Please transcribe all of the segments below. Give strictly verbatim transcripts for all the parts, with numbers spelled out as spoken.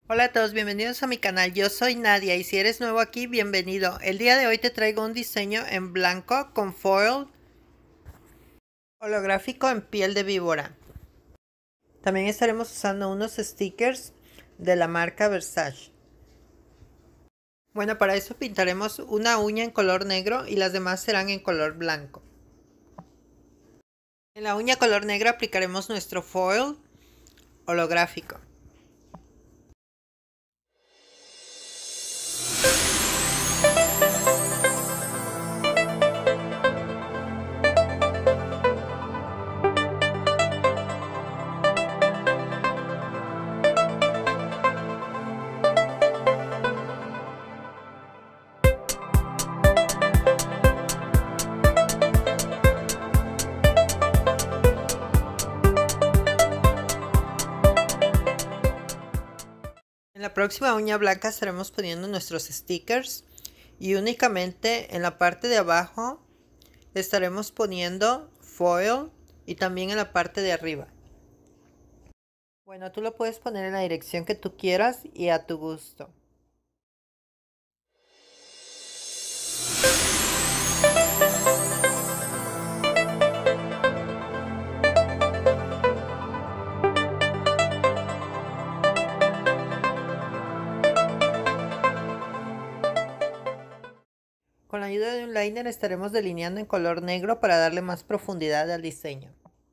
Hola a todos, bienvenidos a mi canal. Yo soy Nadia y si eres nuevo aquí, bienvenido. El día de hoy te traigo un diseño en blanco con foil holográfico en piel de víbora. También estaremos usando unos stickers de la marca Versace. Bueno, para eso pintaremos una uña en color negro y las demás serán en color blanco. En la uña color negro aplicaremos nuestro foil holográfico. En la próxima uña blanca estaremos poniendo nuestros stickers y únicamente en la parte de abajo estaremos poniendo foil y también en la parte de arriba. Bueno, tú lo puedes poner en la dirección que tú quieras y a tu gusto. Con la ayuda de un liner estaremos delineando en color negro para darle más profundidad al diseño.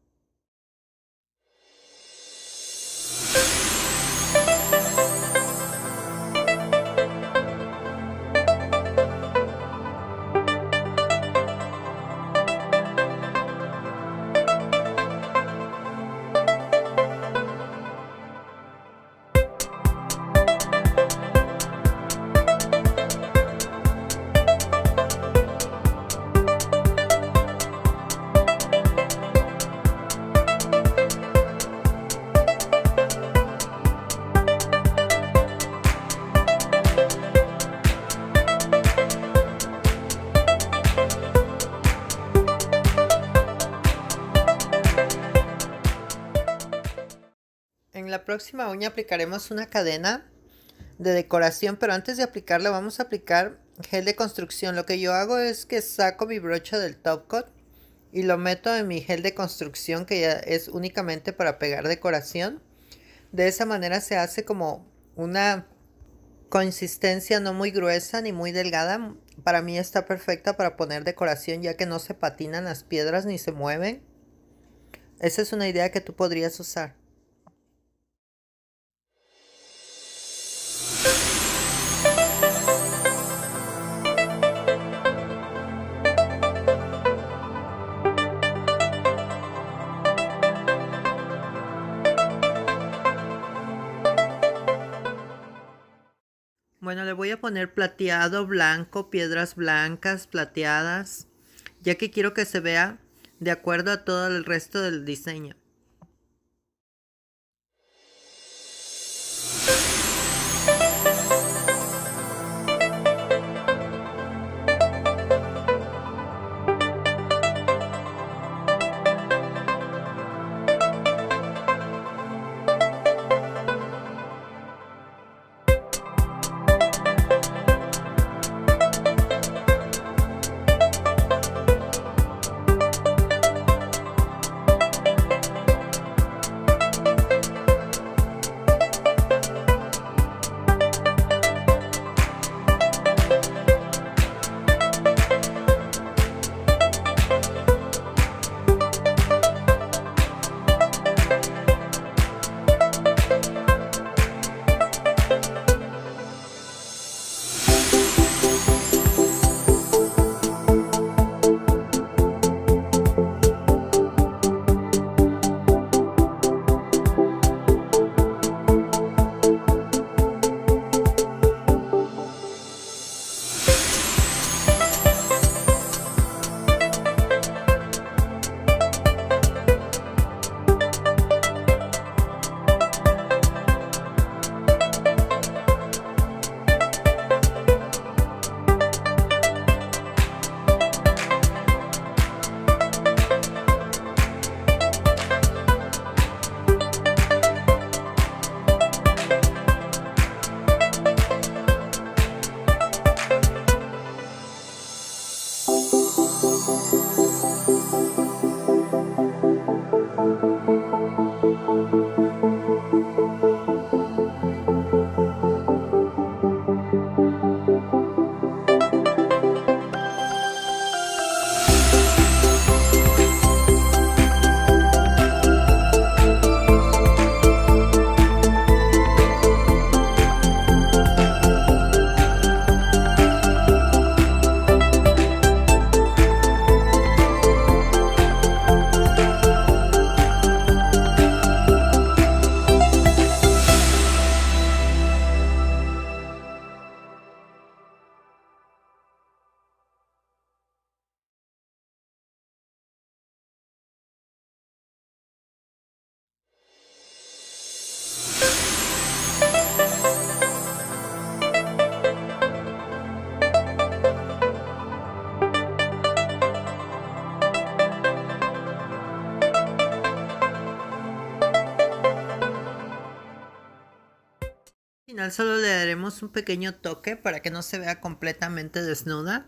En la próxima uña aplicaremos una cadena de decoración, pero antes de aplicarla vamos a aplicar gel de construcción. Lo que yo hago es que saco mi brocha del top coat y lo meto en mi gel de construcción, que ya es únicamente para pegar decoración. De esa manera se hace como una consistencia no muy gruesa ni muy delgada. Para mí está perfecta para poner decoración, ya que no se patinan las piedras ni se mueven. Esa es una idea que tú podrías usar. Bueno, le voy a poner plateado, blanco, piedras blancas, plateadas, ya que quiero que se vea de acuerdo a todo el resto del diseño. Al final solo le daremos un pequeño toque para que no se vea completamente desnuda.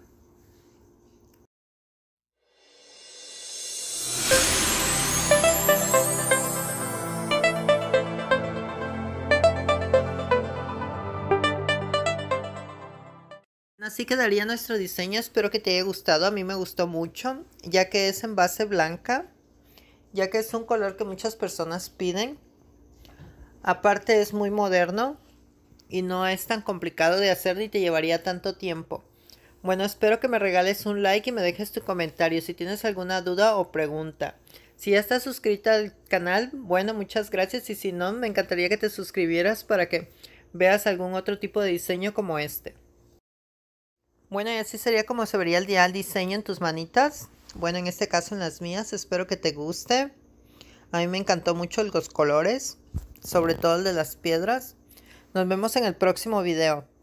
Así quedaría nuestro diseño, espero que te haya gustado, a mí me gustó mucho, ya que es en base blanca, ya que es un color que muchas personas piden. Aparte es muy moderno y no es tan complicado de hacer ni te llevaría tanto tiempo. Bueno, espero que me regales un like y me dejes tu comentario si tienes alguna duda o pregunta. Si ya estás suscrita al canal, bueno, muchas gracias, y si no, me encantaría que te suscribieras para que veas algún otro tipo de diseño como este. Bueno, y así sería como se vería el día del diseño en tus manitas. Bueno, en este caso en las mías. Espero que te guste. A mí me encantó mucho los colores, sobre todo el de las piedras. Nos vemos en el próximo video.